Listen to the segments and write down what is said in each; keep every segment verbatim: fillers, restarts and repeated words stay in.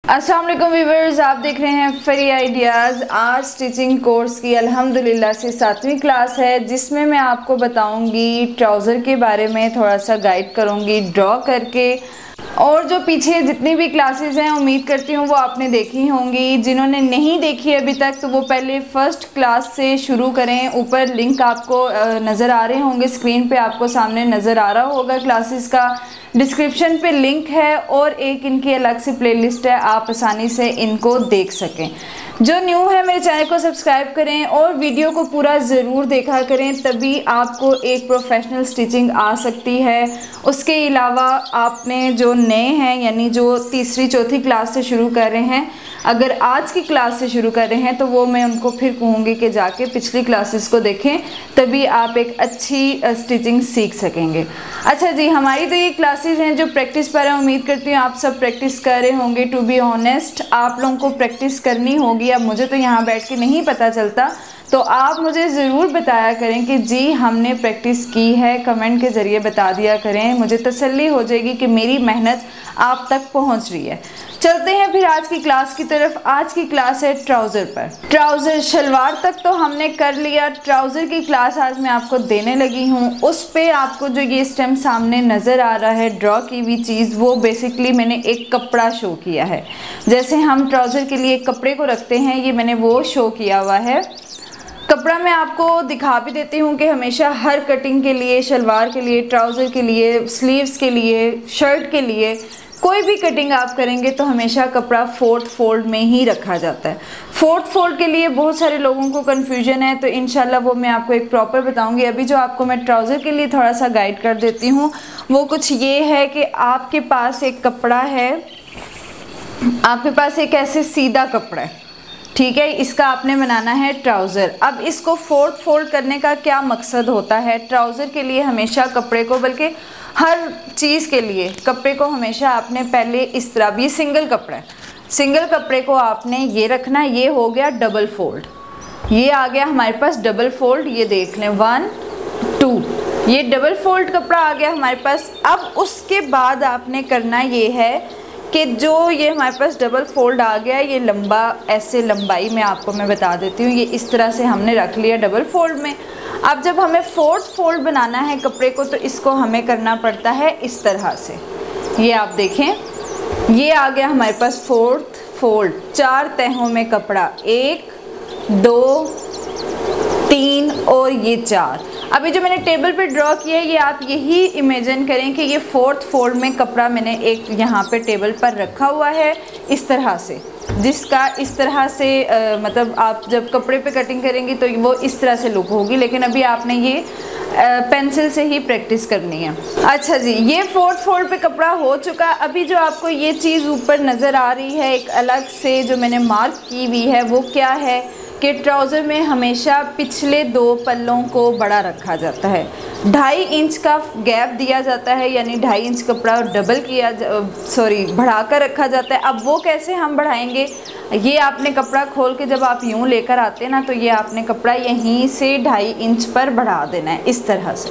अस्सलाम वालेकुम व्यूअर्स, आप देख रहे हैं फ्री आइडियाज़। आज स्टिचिंग कोर्स की अल्हम्दुलिल्लाह से सातवीं क्लास है, जिसमें मैं आपको बताऊंगी ट्राउज़र के बारे में, थोड़ा सा गाइड करूंगी ड्रॉ करके। और जो पीछे जितनी भी क्लासेस हैं उम्मीद करती हूँ वो आपने देखी होंगी। जिन्होंने नहीं देखी अभी तक तो वो पहले फ़र्स्ट क्लास से शुरू करें। ऊपर लिंक आपको नज़र आ रहे होंगे, स्क्रीन पे आपको सामने नज़र आ रहा होगा क्लासेस का। डिस्क्रिप्शन पे लिंक है और एक इनकी अलग से प्लेलिस्ट है, आप आसानी से इनको देख सकें। जो न्यू है मेरे चैनल को सब्सक्राइब करें और वीडियो को पूरा ज़रूर देखा करें, तभी आपको एक प्रोफेशनल स्टिचिंग आ सकती है। उसके अलावा आपने जो नए हैं, यानी जो तीसरी चौथी क्लास से शुरू कर रहे हैं, अगर आज की क्लास से शुरू कर रहे हैं तो वो मैं उनको फिर कहूँगी कि जाके पिछली क्लासेस को देखें, तभी आप एक अच्छी स्टिचिंग सीख सकेंगे। अच्छा जी, हमारी तो ये क्लासेस हैं जो प्रैक्टिस पर है। उम्मीद करती हूँ आप सब प्रैक्टिस कर रहे होंगे। टू बी ऑनेस्ट, आप लोगों को प्रैक्टिस करनी होगी। अब मुझे तो यहाँ बैठ के नहीं पता चलता, तो आप मुझे ज़रूर बताया करें कि जी हमने प्रैक्टिस की है। कमेंट के ज़रिए बता दिया करें, मुझे तसल्ली हो जाएगी कि मेरी मेहनत आप तक पहुँच रही है। चलते हैं फिर आज की क्लास की तरफ। आज की क्लास है ट्राउज़र पर। ट्राउज़र शलवार तक तो हमने कर लिया, ट्राउज़र की क्लास आज मैं आपको देने लगी हूँ। उस पे आपको जो ये स्टेम सामने नज़र आ रहा है ड्रॉ की हुई चीज़, वो बेसिकली मैंने एक कपड़ा शो किया है। जैसे हम ट्राउज़र के लिए कपड़े को रखते हैं, ये मैंने वो शो किया हुआ है। कपड़ा मैं आपको दिखा भी देती हूँ कि हमेशा हर कटिंग के लिए, शलवार के लिए, ट्राउज़र के लिए, स्लीव्स के लिए, शर्ट के लिए, कोई भी कटिंग आप करेंगे तो हमेशा कपड़ा फोर्थ फोल्ड में ही रखा जाता है। फोर्थ फोल्ड के लिए बहुत सारे लोगों को कन्फ्यूजन है, तो इंशाल्लाह वो मैं आपको एक प्रॉपर बताऊंगी। अभी जो आपको मैं ट्राउज़र के लिए थोड़ा सा गाइड कर देती हूँ वो कुछ ये है कि आपके पास एक कपड़ा है, आपके पास एक ऐसे सीधा कपड़ा है, ठीक है, इसका आपने बनाना है ट्राउज़र। अब इसको फोर्थ फोल्ड करने का क्या मकसद होता है? ट्राउज़र के लिए हमेशा कपड़े को, बल्कि हर चीज़ के लिए कपड़े को हमेशा आपने पहले इस तरह, भी सिंगल कपड़ा है, सिंगल कपड़े को आपने ये रखना। ये हो गया डबल फोल्ड, ये आ गया हमारे पास डबल फोल्ड। ये देख लें, वन टू, ये डबल फोल्ड कपड़ा आ गया हमारे पास। अब उसके बाद आपने करना ये है कि जो ये हमारे पास डबल फोल्ड आ गया, ये लंबा, ऐसे लंबाई में आपको मैं बता देती हूँ, ये इस तरह से हमने रख लिया डबल फोल्ड में। अब जब हमें फोर्थ फोल्ड बनाना है कपड़े को, तो इसको हमें करना पड़ता है इस तरह से। ये आप देखें, ये आ गया हमारे पास फोर्थ फोल्ड, चार तहों में कपड़ा, एक, दो, तीन और ये चार। अभी जो मैंने टेबल पे ड्रॉ किया है, ये आप यही इमेजिन करें कि ये फोर्थ फोल्ड में कपड़ा मैंने एक यहाँ पे टेबल पर रखा हुआ है इस तरह से, जिसका इस तरह से आ, मतलब आप जब कपड़े पे कटिंग करेंगी तो वो इस तरह से लुक होगी। लेकिन अभी आपने ये आ, पेंसिल से ही प्रैक्टिस करनी है। अच्छा जी, ये फोर्थ फोल्ड पे कपड़ा हो चुका। अभी जो आपको ये चीज़ ऊपर नज़र आ रही है एक अलग से, जो मैंने मार्क की हुई है, वो क्या है कि ट्राउज़र में हमेशा पिछले दो पल्लों को बड़ा रखा जाता है। ढाई इंच का गैप दिया जाता है, यानी ढाई इंच कपड़ा डबल किया, सॉरी बढ़ाकर रखा जाता है। अब वो कैसे हम बढ़ाएंगे? ये आपने कपड़ा खोल के जब आप यूँ लेकर आते हैं ना, तो ये आपने कपड़ा यहीं से ढाई इंच पर बढ़ा देना है इस तरह से।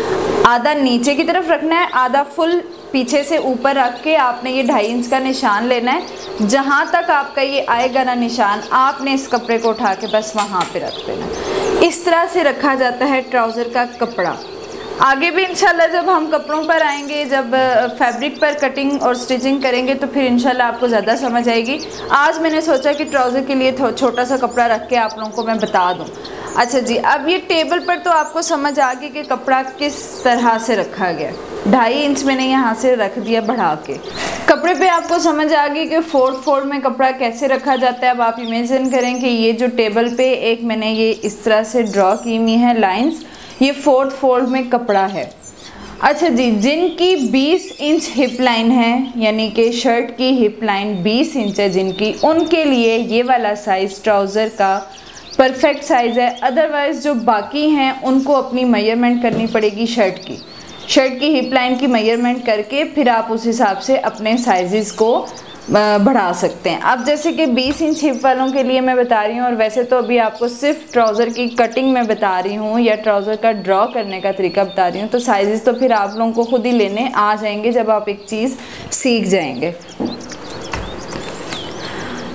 आधा नीचे की तरफ रखना है, आधा फुल पीछे से ऊपर रख के आपने ये ढाई इंच का निशान लेना है। जहाँ तक आपका ये आएगा ना निशान, आपने इस कपड़े को उठा के बस वहाँ पे रख देना। इस तरह से रखा जाता है ट्राउज़र का कपड़ा। आगे भी इंशाल्लाह जब हम कपड़ों पर आएंगे, जब फैब्रिक पर कटिंग और स्टिचिंग करेंगे, तो फिर इंशाल्लाह आपको ज़्यादा समझ आएगी। आज मैंने सोचा कि ट्राउज़र के लिए छोटा सा कपड़ा रख के आप लोगों को मैं बता दूँ। अच्छा जी, अब ये टेबल पर तो आपको समझ आ गई कि कपड़ा किस तरह से रखा गया। ढाई इंच मैंने यहाँ से रख दिया बढ़ा के। कपड़े पे आपको समझ आ गई कि फोर्थ फोल्ड में कपड़ा कैसे रखा जाता है। अब आप इमेजिन करें कि ये जो टेबल पे एक मैंने ये इस तरह से ड्रॉ की हुई है लाइंस, ये फोर्थ फोल्ड में कपड़ा है। अच्छा जी, जिनकी बीस इंच हिप लाइन है, यानी कि शर्ट की हिप लाइन बीस इंच है जिनकी, उनके लिए ये वाला साइज़ ट्राउज़र का परफेक्ट साइज़ है। अदरवाइज़ जो बाकी हैं उनको अपनी मेजरमेंट करनी पड़ेगी शर्ट की, शर्ट की हिप लाइन की मेजरमेंट करके फिर आप उस हिसाब से अपने साइज़ को बढ़ा सकते हैं। अब जैसे कि बीस इंच हिप वालों के लिए मैं बता रही हूँ, और वैसे तो अभी आपको सिर्फ ट्राउज़र की कटिंग में बता रही हूँ या ट्राउज़र का ड्रॉ करने का तरीका बता रही हूँ, तो साइज़ तो फिर आप लोगों को खुद ही लेने आ जाएंगे जब आप एक चीज़ सीख जाएंगे।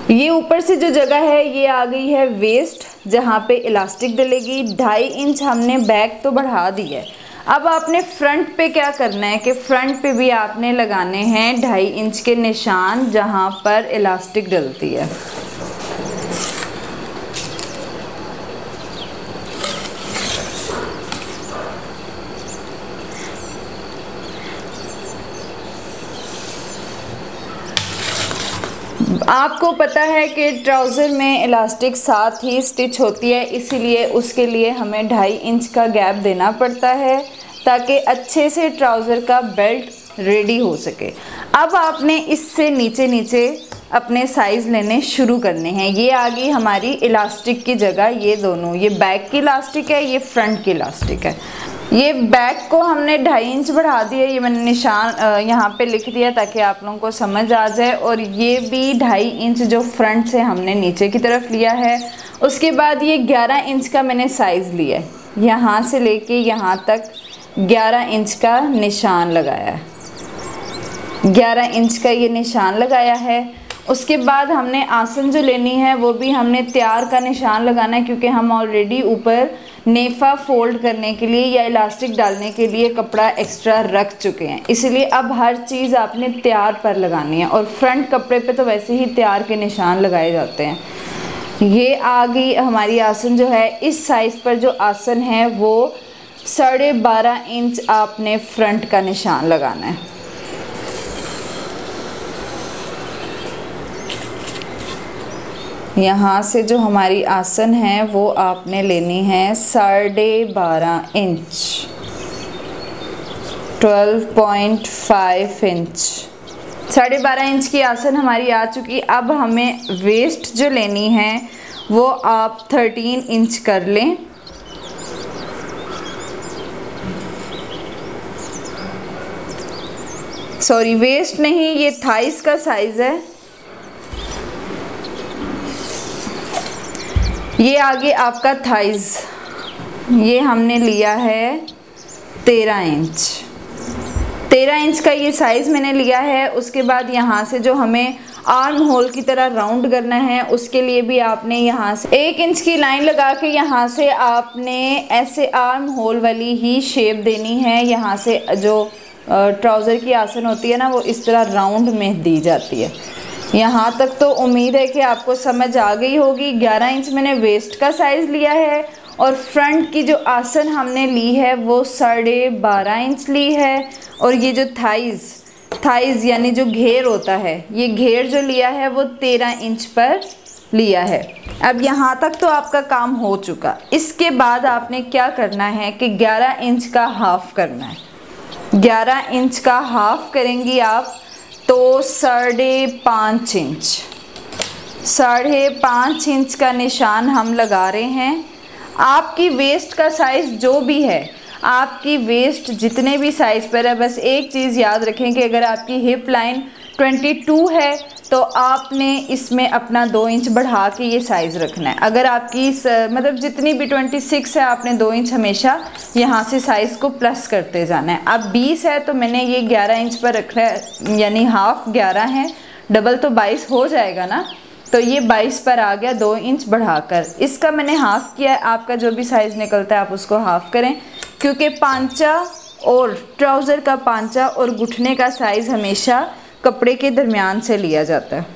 ये ऊपर से जो जगह है ये आ गई है वेस्ट, जहाँ पे इलास्टिक डलेगी। ढाई इंच हमने बैक तो बढ़ा दी है। अब आपने फ्रंट पे क्या करना है कि फ्रंट पे भी आपने लगाने हैं ढाई इंच के निशान, जहाँ पर इलास्टिक डलती है। आपको पता है कि ट्राउज़र में इलास्टिक साथ ही स्टिच होती है, इसीलिए उसके लिए हमें ढाई इंच का गैप देना पड़ता है ताकि अच्छे से ट्राउज़र का बेल्ट रेडी हो सके। अब आपने इससे नीचे नीचे अपने साइज़ लेने शुरू करने हैं। ये आ गई हमारी इलास्टिक की जगह, ये दोनों, ये बैक की इलास्टिक है, ये फ्रंट की इलास्टिक है। ये बैक को हमने ढाई इंच बढ़ा दिया, ये मैंने निशान यहाँ पे लिख दिया ताकि आप लोगों को समझ आ जाए। और ये भी ढाई इंच जो फ्रंट से हमने नीचे की तरफ लिया है। उसके बाद ये ग्यारह इंच का मैंने साइज़ लिया है, यहाँ से लेके यहाँ तक ग्यारह इंच का निशान लगाया है। ग्यारह इंच का ये निशान लगाया है। उसके बाद हमने आसन जो लेनी है वो भी हमने तैयार का निशान लगाना है, क्योंकि हम ऑलरेडी ऊपर नेफा फोल्ड करने के लिए या इलास्टिक डालने के लिए कपड़ा एक्स्ट्रा रख चुके हैं, इसलिए अब हर चीज़ आपने तैयार पर लगानी है। और फ्रंट कपड़े पे तो वैसे ही तैयार के निशान लगाए जाते हैं। ये आ गई हमारी आसन जो है, इस साइज़ पर जो आसन है वो साढ़े बारह इंच आपने फ्रंट का निशान लगाना है। यहाँ से जो हमारी आसन है वो आपने लेनी है साढ़े बारह inch, twelve point five inch. साढ़े बारह इंच की आसन हमारी आ चुकी। अब हमें वेस्ट जो लेनी है वो आप थर्टीन इंच कर लें। सॉरी, वेस्ट नहीं, ये थाइस का साइज़ है। ये आगे आपका थाइज, ये हमने लिया है तेरह इंच। तेरह इंच का ये साइज़ मैंने लिया है। उसके बाद यहाँ से जो हमें आर्म होल की तरह राउंड करना है उसके लिए भी आपने यहाँ से एक इंच की लाइन लगा के यहाँ से आपने ऐसे आर्म होल वाली ही शेप देनी है। यहाँ से जो ट्राउज़र की आसन होती है ना वो इस तरह राउंड में दी जाती है। यहाँ तक तो उम्मीद है कि आपको समझ आ गई होगी। ग्यारह इंच मैंने वेस्ट का साइज़ लिया है और फ्रंट की जो आसन हमने ली है वो साढ़े बारह इंच ली है। और ये जो थाइज़ थाइज़ यानी जो घेर होता है, ये घेर जो लिया है वो तेरह इंच पर लिया है। अब यहाँ तक तो आपका काम हो चुका। इसके बाद आपने क्या करना है कि ग्यारह इंच का हाफ़ करना है। ग्यारह इंच का हाफ़ करेंगी आप तो साढ़े पाँच इंच साढ़े पाँच इंच का निशान हम लगा रहे हैं। आपकी वेस्ट का साइज़ जो भी है, आपकी वेस्ट जितने भी साइज़ पर है, बस एक चीज़ याद रखें कि अगर आपकी हिप लाइन बाईस है तो आपने इसमें अपना दो इंच बढ़ा के ये साइज़ रखना है। अगर आपकी मतलब जितनी भी छब्बीस है आपने दो इंच हमेशा यहाँ से साइज़ को प्लस करते जाना है। अब बीस है तो मैंने ये ग्यारह इंच पर रखना है, यानी हाफ ग्यारह है, डबल तो बाईस हो जाएगा ना, तो ये बाईस पर आ गया दो इंच बढ़ाकर। इसका मैंने हाफ़ किया है। आपका जो भी साइज़ निकलता है आप उसको हाफ़ करें, क्योंकि पांचा और ट्राउज़र का पांचा और घुटने का साइज़ हमेशा कपड़े के दरमियान से लिया जाता है।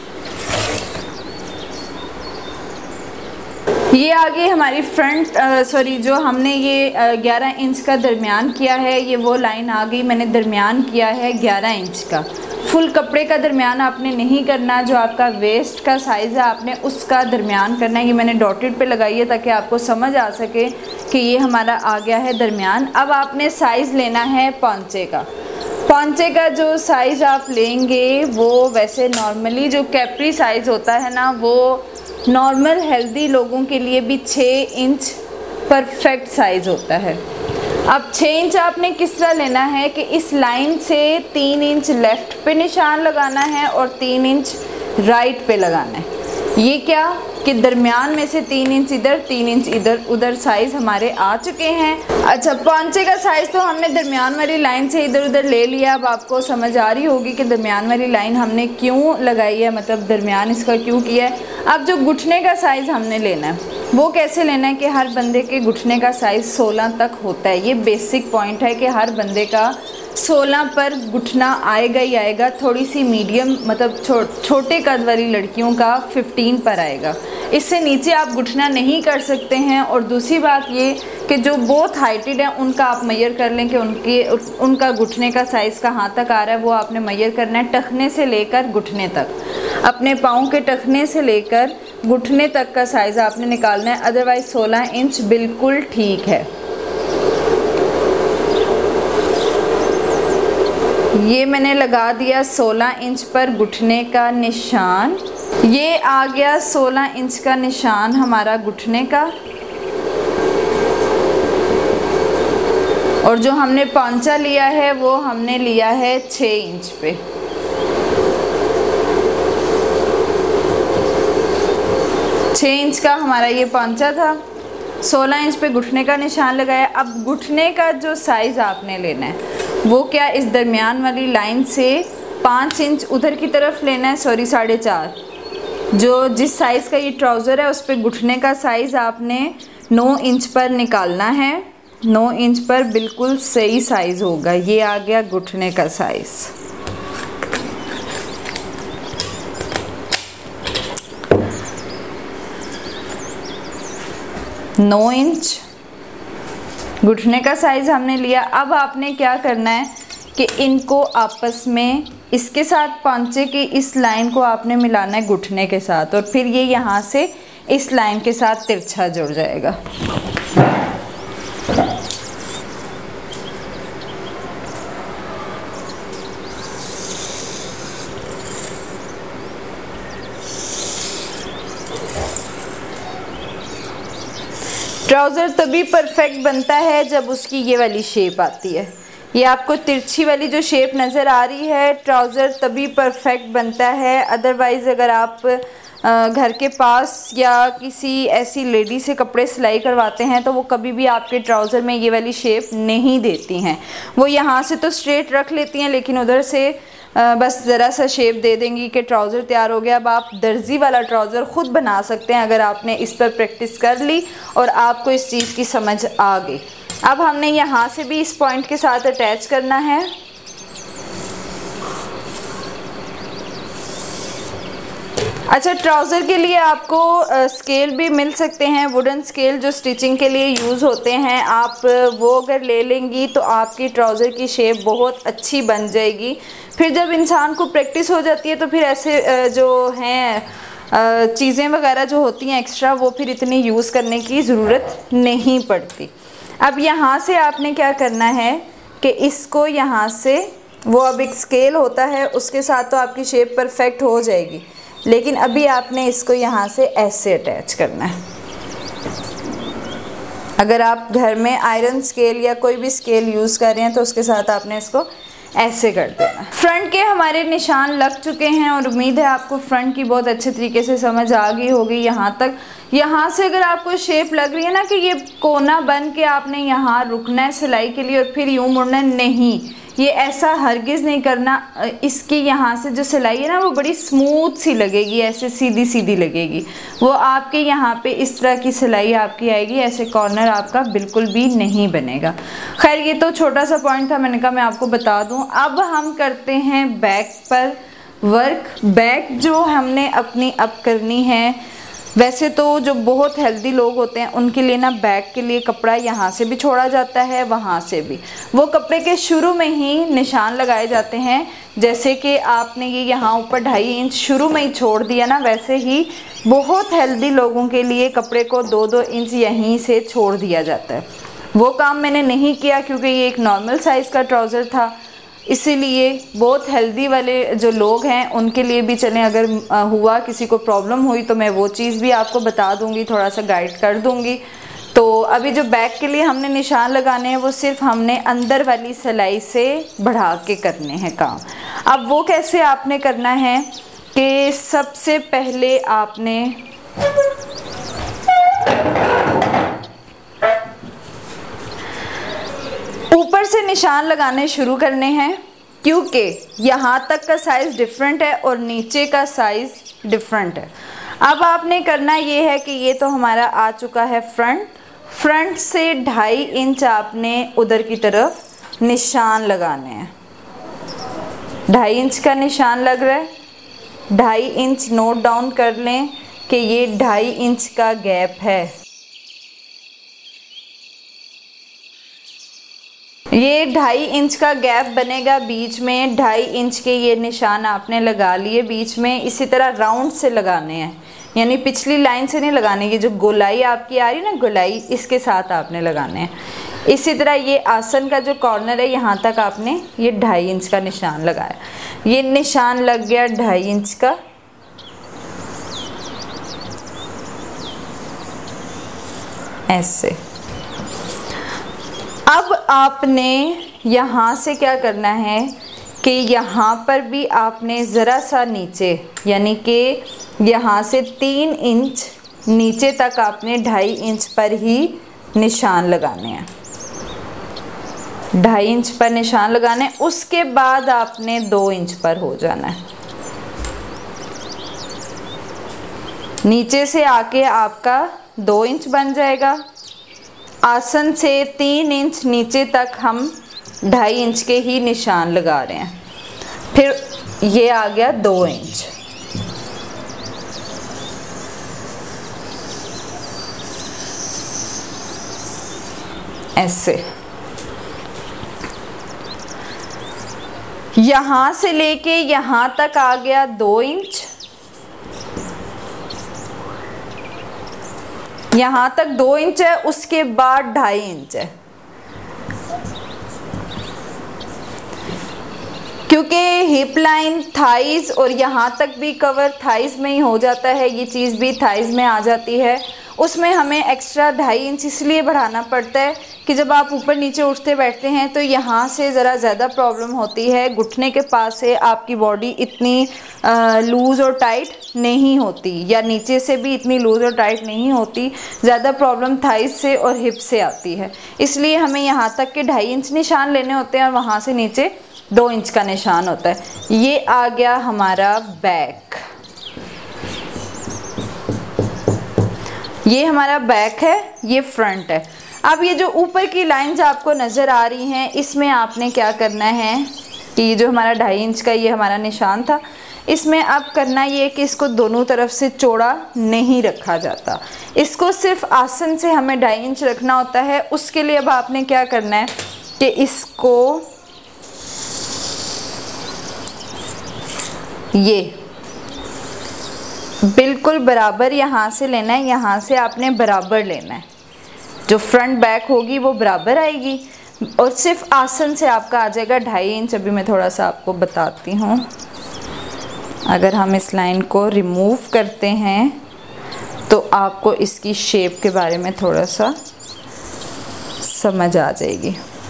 ये आगे हमारी फ्रंट सॉरी जो हमने ये ग्यारह इंच का दरमियान किया है, ये वो लाइन आ गई। मैंने दरमियान किया है ग्यारह इंच का। फुल कपड़े का दरमियान आपने नहीं करना, जो आपका वेस्ट का साइज़ है आपने उसका दरमियान करना है। ये मैंने डॉटेड पे लगाई है ताकि आपको समझ आ सके कि ये हमारा आ गया है दरमियान। अब आपने साइज़ लेना है पांचे का। पांचे का जो साइज़ आप लेंगे वो वैसे नॉर्मली जो कैप्री साइज़ होता है ना, वो नॉर्मल हेल्दी लोगों के लिए भी छः इंच परफेक्ट साइज़ होता है। अब छः इंच आपने किस तरह लेना है कि इस लाइन से तीन इंच लेफ़्ट पे निशान लगाना है और तीन इंच राइट पे लगाना है। ये क्या कि दरमियान में से तीन इंच इधर तीन इंच इधर उधर साइज़ हमारे आ चुके हैं। अच्छा, पॉंचे का साइज़ तो हमने दरमियान वाली लाइन से इधर उधर ले लिया। अब आपको समझ आ रही होगी कि दरमियान वाली लाइन हमने क्यों लगाई है, मतलब दरमियान इसका क्यों किया है। अब जो घुटने का साइज़ हमने लेना है वो कैसे लेना है कि हर बंदे के घुटने का साइज़ सोलह तक होता है। ये बेसिक पॉइंट है कि हर बंदे का सोलह पर घुटना आएगा ही आएगा। थोड़ी सी मीडियम मतलब छो, छोटे कद वाली लड़कियों का पंद्रह पर आएगा, इससे नीचे आप घुटना नहीं कर सकते हैं। और दूसरी बात ये कि जो बहुत हाइटेड है उनका आप मेजर कर लें कि उनके उनका घुटने का साइज़ कहाँ तक आ रहा है, वो आपने मेजर करना है। टखने से लेकर घुटने तक, अपने पाँव के टखने से लेकर घुटने तक का साइज़ आपने निकालना है। अदरवाइज़ सोलह इंच बिल्कुल ठीक है। ये मैंने लगा दिया सोलह इंच पर घुटने का निशान। ये आ गया सोलह इंच का निशान हमारा घुटने का। और जो हमने पॉंचा लिया है वो हमने लिया है छः इंच पे। छः इंच का हमारा ये पॉंचा था, सोलह इंच पे घुटने का निशान लगाया। अब घुटने का जो साइज़ आपने लेना है वो क्या, इस दरमियान वाली लाइन से पाँच इंच उधर की तरफ लेना है, सॉरी साढ़े चार। जो जिस साइज़ का ये ट्राउज़र है उस पर घुटने का साइज़ आपने नौ इंच पर निकालना है। नौ इंच पर बिल्कुल सही साइज़ होगा। ये आ गया घुटने का साइज़। नौ इंच घुटने का साइज़ हमने लिया। अब आपने क्या करना है कि इनको आपस में, इसके साथ पांचे की इस लाइन को आपने मिलाना है घुटने के साथ, और फिर ये यहाँ से इस लाइन के साथ तिरछा जुड़ जाएगा। ट्राउज़र तभी परफेक्ट बनता है जब उसकी ये वाली शेप आती है। ये आपको तिरछी वाली जो शेप नज़र आ रही है, ट्राउज़र तभी परफेक्ट बनता है। अदरवाइज़ अगर आप घर के पास या किसी ऐसी लेडी से कपड़े सिलाई करवाते हैं तो वो कभी भी आपके ट्राउज़र में ये वाली शेप नहीं देती हैं। वो यहाँ से तो स्ट्रेट रख लेती हैं लेकिन उधर से बस ज़रा सा शेप दे देंगी कि ट्राउज़र तैयार हो गया। अब आप दर्जी वाला ट्राउज़र ख़ुद बना सकते हैं अगर आपने इस पर प्रैक्टिस कर ली और आपको इस चीज़ की समझ आ गई। अब हमने यहाँ से भी इस पॉइंट के साथ अटैच करना है। अच्छा, ट्राउज़र के लिए आपको आ, स्केल भी मिल सकते हैं, वुडन स्केल जो स्टिचिंग के लिए यूज़ होते हैं। आप वो अगर ले लेंगी तो आपकी ट्राउज़र की शेप बहुत अच्छी बन जाएगी। फिर जब इंसान को प्रैक्टिस हो जाती है तो फिर ऐसे आ, जो हैं चीज़ें वगैरह जो होती हैं एक्स्ट्रा, वो फिर इतनी यूज़ करने की ज़रूरत नहीं पड़ती। अब यहाँ से आपने क्या करना है कि इसको यहाँ से, वो अब एक स्केल होता है उसके साथ तो आपकी शेप परफेक्ट हो जाएगी, लेकिन अभी आपने इसको यहाँ से ऐसे अटैच करना है। अगर आप घर में आयरन स्केल या कोई भी स्केल यूज़ कर रहे हैं तो उसके साथ आपने इसको ऐसे कर देना। फ्रंट के हमारे निशान लग चुके हैं और उम्मीद है आपको फ्रंट की बहुत अच्छे तरीके से समझ आ गई होगी यहाँ तक। यहाँ से अगर आपको शेप लग रही है ना कि ये कोना बन के आपने यहाँ रुकना है सिलाई के लिए और फिर यूँ मुड़ना, नहीं, ये ऐसा हरगिज़ नहीं करना। इसकी यहाँ से जो सिलाई है ना वो बड़ी स्मूथ सी लगेगी, ऐसे सीधी सीधी लगेगी। वो आपके यहाँ पे इस तरह की सिलाई आपकी आएगी, ऐसे कॉर्नर आपका बिल्कुल भी नहीं बनेगा। खैर, ये तो छोटा सा पॉइंट था, मैंने कहा मैं आपको बता दूँ। अब हम करते हैं बैक पर वर्क। बैक जो हमने अपनी अब करनी है, वैसे तो जो बहुत हेल्दी लोग होते हैं उनके लिए ना बैक के लिए कपड़ा यहाँ से भी छोड़ा जाता है, वहाँ से भी। वो कपड़े के शुरू में ही निशान लगाए जाते हैं। जैसे कि आपने ये यहाँ ऊपर ढाई इंच शुरू में ही छोड़ दिया ना, वैसे ही बहुत हेल्दी लोगों के लिए कपड़े को दो दो इंच यहीं से छोड़ दिया जाता है। वो काम मैंने नहीं किया क्योंकि ये एक नॉर्मल साइज़ का ट्राउज़र था, इसीलिए बहुत हेल्दी वाले जो लोग हैं उनके लिए भी चलें। अगर हुआ किसी को प्रॉब्लम हुई तो मैं वो चीज़ भी आपको बता दूंगी, थोड़ा सा गाइड कर दूंगी। तो अभी जो बैक के लिए हमने निशान लगाने हैं वो सिर्फ हमने अंदर वाली सिलाई से बढ़ा के करने हैं काम। अब वो कैसे आपने करना है कि सबसे पहले आपने ऊपर से निशान लगाने शुरू करने हैं, क्योंकि यहाँ तक का साइज़ डिफरेंट है और नीचे का साइज़ डिफरेंट है। अब आपने करना ये है कि ये तो हमारा आ चुका है फ्रंट, फ्रंट से ढाई इंच आपने उधर की तरफ निशान लगाने हैं। ढाई इंच का निशान लग रहा है, ढाई इंच नोट डाउन कर लें कि ये ढाई इंच का गैप है। ये ढाई इंच का गैप बनेगा बीच में, ढाई इंच के ये निशान आपने लगा लिए बीच में। इसी तरह राउंड से लगाने हैं, यानी पिछली लाइन से नहीं लगाने, ये जो गोलाई आपकी आ रही है ना गोलाई, इसके साथ आपने लगाने हैं। इसी तरह ये आसन का जो कॉर्नर है यहाँ तक आपने ये ढाई इंच का निशान लगाया। ये निशान लग गया ढाई इंच का। ऐसे अब आपने यहाँ से क्या करना है कि यहाँ पर भी आपने ज़रा सा नीचे, यानी कि यहाँ से तीन इंच नीचे तक आपने ढाई इंच पर ही निशान लगाने हैं। ढाई इंच पर निशान लगाने, उसके बाद आपने दो इंच पर हो जाना है। नीचे से आके आपका दो इंच बन जाएगा। आसन से तीन इंच नीचे तक हम ढाई इंच के ही निशान लगा रहे हैं, फिर ये आ गया दो इंच। ऐसे यहाँ से लेके यहाँ तक आ गया दो इंच, यहाँ तक दो इंच है, उसके बाद ढाई इंच है। क्योंकि हिप लाइन, थाइज और यहाँ तक भी कवर थाइज में ही हो जाता है, ये चीज़ भी थाइज में आ जाती है, उसमें हमें एक्स्ट्रा ढाई इंच इसलिए बढ़ाना पड़ता है कि जब आप ऊपर नीचे उठते बैठते हैं तो यहाँ से ज़रा ज़्यादा प्रॉब्लम होती है। घुटने के पास से आपकी बॉडी इतनी लूज़ और टाइट नहीं होती, या नीचे से भी इतनी लूज़ और टाइट नहीं होती। ज़्यादा प्रॉब्लम थाइज से और हिप से आती है, इसलिए हमें यहाँ तक के ढाई इंच निशान लेने होते हैं और वहाँ से नीचे दो इंच का निशान होता है। ये आ गया हमारा बैक, ये हमारा बैक है, ये फ्रंट है। अब ये जो ऊपर की लाइंस आपको नज़र आ रही हैं, इसमें आपने क्या करना है कि ये जो हमारा ढाई इंच का ये हमारा निशान था, इसमें अब करना ये कि इसको दोनों तरफ से चौड़ा नहीं रखा जाता, इसको सिर्फ आसन से हमें ढाई इंच रखना होता है। उसके लिए अब आपने क्या करना है कि इसको ये बिल्कुल बराबर यहाँ से लेना है, यहाँ से आपने बराबर लेना है, जो फ्रंट बैक होगी वो बराबर आएगी और सिर्फ आसन से आपका आ जाएगा ढाई इंच। अभी मैं थोड़ा सा आपको बताती हूँ। अगर हम इस लाइन को रिमूव करते हैं तो आपको इसकी शेप के बारे में थोड़ा सा समझ आ जाएगी।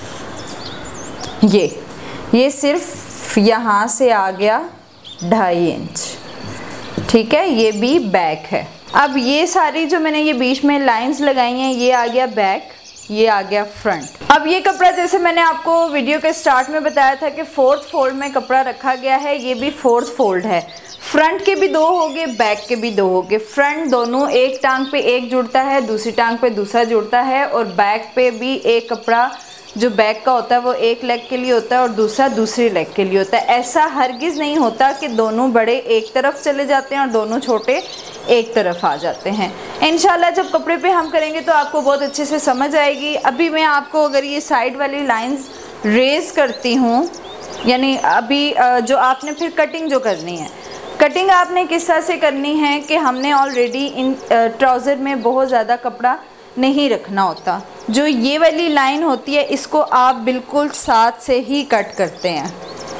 ये ये सिर्फ यहाँ से आ गया ढाई इंच, ठीक है, ये भी बैक है। अब ये सारी जो मैंने ये बीच में लाइंस लगाई हैं, ये आ गया बैक, ये आ गया फ्रंट। अब ये कपड़ा जैसे मैंने आपको वीडियो के स्टार्ट में बताया था कि फोर्थ फोल्ड में कपड़ा रखा गया है, ये भी फोर्थ फोल्ड है। फ्रंट के भी दो हो गए, बैक के भी दो हो गए। फ्रंट दोनों एक टांग पे एक जुड़ता है, दूसरी टांग पे दूसरा जुड़ता है, और बैक पे भी एक कपड़ा जो बैक का होता है वो एक लेग के लिए होता है और दूसरा दूसरी लेग के लिए होता है। ऐसा हरगिज़ नहीं होता कि दोनों बड़े एक तरफ चले जाते हैं और दोनों छोटे एक तरफ आ जाते हैं। इंशाल्लाह जब कपड़े पे हम करेंगे तो आपको बहुत अच्छे से समझ आएगी। अभी मैं आपको अगर ये साइड वाली लाइंस रेज़ करती हूँ, यानी अभी जो आपने फिर कटिंग जो करनी है, कटिंग आपने किस तरह से करनी है कि हमने ऑलरेडी इन ट्राउज़र में बहुत ज़्यादा कपड़ा नहीं रखना होता। जो ये वाली लाइन होती है इसको आप बिल्कुल साथ से ही कट करते हैं।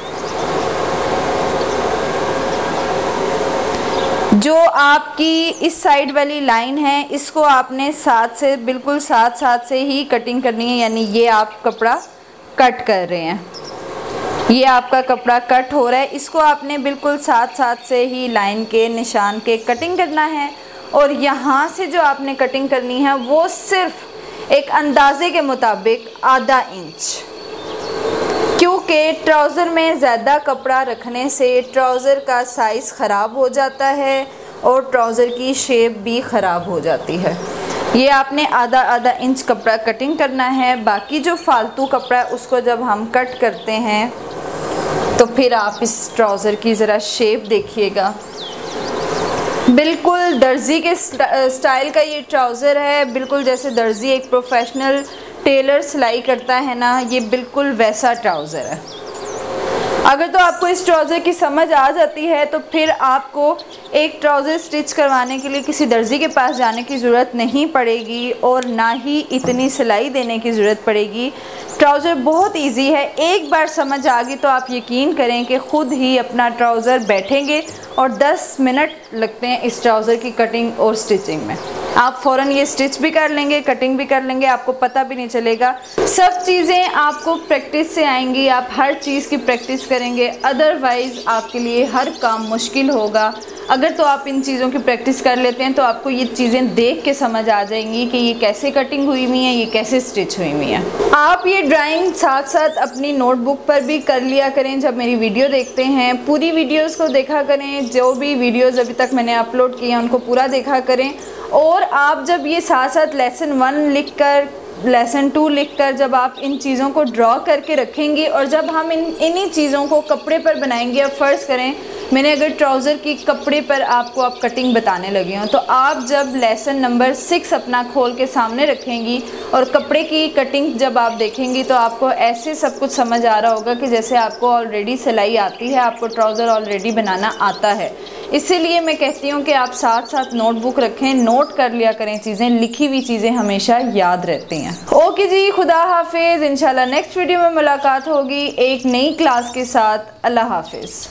जो आपकी इस साइड वाली लाइन है इसको आपने साथ से बिल्कुल साथ साथ से ही कटिंग करनी है, यानी ये आप कपड़ा कट कर रहे हैं। ये आपका कपड़ा कट हो रहा है, इसको आपने बिल्कुल साथ साथ से ही लाइन के निशान के कटिंग करना है। और यहाँ से जो आपने कटिंग करनी है वो सिर्फ एक अंदाजे के मुताबिक आधा इंच, क्योंकि ट्राउज़र में ज़्यादा कपड़ा रखने से ट्राउज़र का साइज़ ख़राब हो जाता है और ट्राउज़र की शेप भी ख़राब हो जाती है। ये आपने आधा आधा इंच कपड़ा कटिंग करना है। बाकी जो फालतू कपड़ा है उसको जब हम कट करते हैं तो फिर आप इस ट्राउज़र की ज़रा शेप देखिएगा, बिल्कुल दर्जी के स्टाइल का ये ट्राउज़र है, बिल्कुल जैसे दर्जी एक प्रोफेशनल टेलर सिलाई करता है ना, ये बिल्कुल वैसा ट्राउज़र है। अगर तो आपको इस ट्राउज़र की समझ आ जाती है तो फिर आपको एक ट्राउज़र स्टिच करवाने के लिए किसी दर्जी के पास जाने की ज़रूरत नहीं पड़ेगी और ना ही इतनी सिलाई देने की ज़रूरत पड़ेगी। ट्राउज़र बहुत इजी है, एक बार समझ आ गई तो आप यकीन करें कि ख़ुद ही अपना ट्राउज़र बैठेंगे और दस मिनट लगते हैं इस ट्राउज़र की कटिंग और स्टिचिंग में। आप फ़ौरन ये स्टिच भी कर लेंगे, कटिंग भी कर लेंगे, आपको पता भी नहीं चलेगा। सब चीज़ें आपको प्रैक्टिस से आएंगी, आप हर चीज़ की प्रैक्टिस करेंगे, अदरवाइज़ आपके लिए हर काम मुश्किल होगा। अगर तो आप इन चीज़ों की प्रैक्टिस कर लेते हैं तो आपको ये चीज़ें देख के समझ आ जाएंगी कि ये कैसे कटिंग हुई हुई है, ये कैसे स्टिच हुई हुई है। आप ये ड्राइंग साथ साथ अपनी नोटबुक पर भी कर लिया करें जब मेरी वीडियो देखते हैं। पूरी वीडियोस को देखा करें, जो भी वीडियोस अभी तक मैंने अपलोड किए हैं उनको पूरा देखा करें। और आप जब ये साथ साथ लेसन वन लिख कर लेसन टू लिखकर जब आप इन चीज़ों को ड्रॉ करके रखेंगे और जब हम इन इन्हीं चीज़ों को कपड़े पर बनाएंगे, अब फ़र्ज़ करें मैंने अगर ट्राउज़र की कपड़े पर आपको आप कटिंग बताने लगी हूँ, तो आप जब लेसन नंबर सिक्स अपना खोल के सामने रखेंगी और कपड़े की कटिंग जब आप देखेंगी तो आपको ऐसे सब कुछ समझ आ रहा होगा कि जैसे आपको ऑलरेडी सिलाई आती है, आपको ट्राउज़र ऑलरेडी बनाना आता है। इसीलिए मैं कहती हूँ कि आप साथ साथ नोटबुक रखें, नोट कर लिया करें चीज़ें, लिखी हुई चीज़ें हमेशा याद रहती हैं। ओके जी, खुदा हाफिज़। इंशाल्लाह नेक्स्ट वीडियो में मुलाकात होगी एक नई क्लास के साथ। अल्लाह हाफिज़।